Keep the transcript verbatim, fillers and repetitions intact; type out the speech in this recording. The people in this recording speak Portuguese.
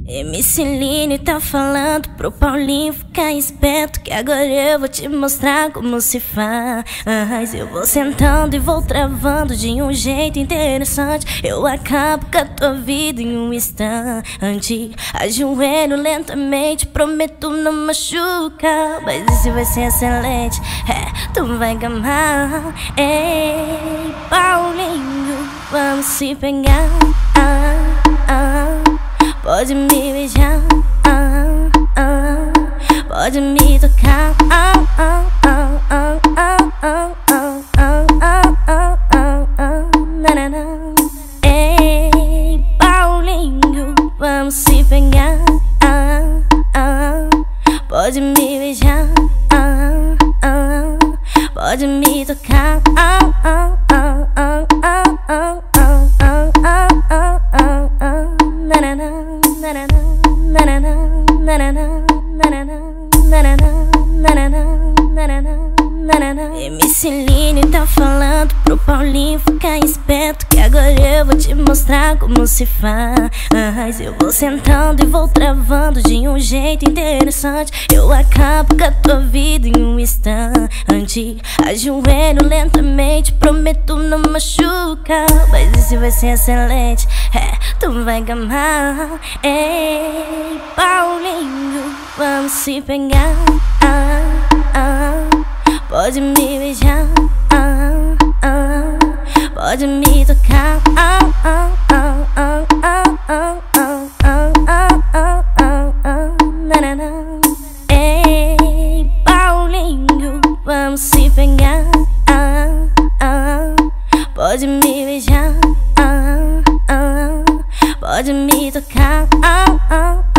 M C Line tá falando pro Paulinho ficar esperto, que agora eu vou te mostrar como se faz. Eu vou sentando e vou travando de um jeito interessante. Eu acabo com a tua vida em um instante. Ajoelho lentamente, prometo não machucar, mas esse vai ser excelente, é, tu vai gamar. Ei, Paulinho, vamos se pegar. ah, ah. Pode me beijar, ah, ah. Pode me tocar, ah, ah, ah, ah, ah, ah, ah, ah, ah, ah, ah, ah, na, na, na. Ei, Paulinho, vamos se pegar, ah, ah. Pode me beijar, ah, ah. Pode me tocar, ah, ah, ah, ah, ah, ah, ah, ah, ah, ah, ah, ah, na, na, na. M C Line tá falando pro Paulinho ficar esperto, que agora eu vou te mostrar como se faz. Eu vou sentando e vou travando de um jeito interessante. Eu acabo com a tua vida em um instante. Ajoelho lentamente, prometo não machucar, mas esse vai ser excelente, é, tu vai gamar. Ei, Paulinho, vamos se pegar, ah, ah. Pode me beijar, ah, ah. Pode me tocar, ah, ah, ah, ah, ah, ah, ah, ah, ah, ah, ah, ah, na, na, na. Ei, Paulinho, vamos se pegar, ah, ah. Pode me beijar, ah, ah. Pode me tocar, ah, ah.